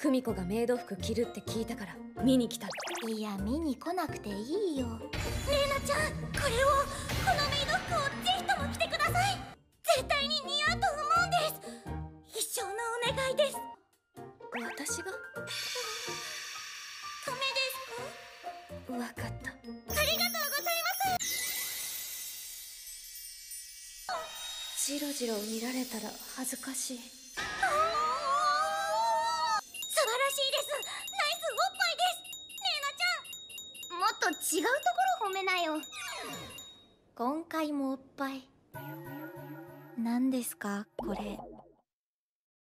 久美子がメイド服着るって聞いたから見に来た。 いや、見に来なくていいよ。 レイナちゃん、これを、このメイド服をぜひとも着てください。絶対に似合うと思うんです。一生のお願いです。 私が？ ダメですか？ わかった。 ありがとうございます。 ジロジロ見られたら恥ずかしい。 素晴らしいです。ナイスおっぱいです。レイナちゃん、 もっと違うところ褒めなよ。今回もおっぱい。何ですかこれ。